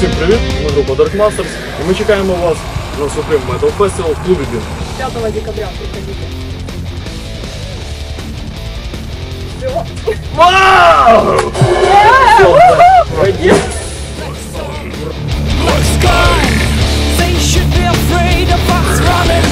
Всім привіт! Ми група Dark Masters і ми чекаємо вас на Supreme Metal Festival в клубі Дин. 5 декабря приходите. Все. Вау! They should be afraid of us running